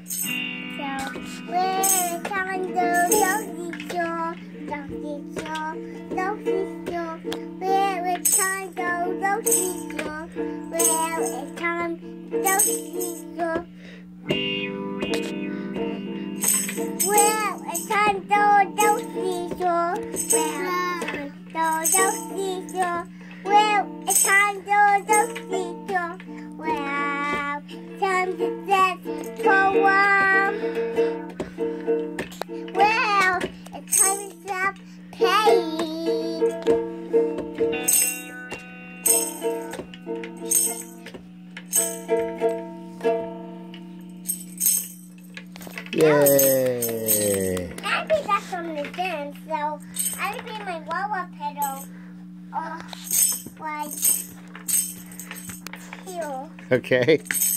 So we're time to Dozy Show, Dozy Show, Dozy Show. We're time to Dozy Show. We're time Dozy Show. We're time to Dozy Show. We're Dozy Show. It's time to Dozy Show. Well, time to set go on. Well, it's time to stop playing. Yay! I think that's on the dance, so I play my wah-wah pedal. Like here. Okay.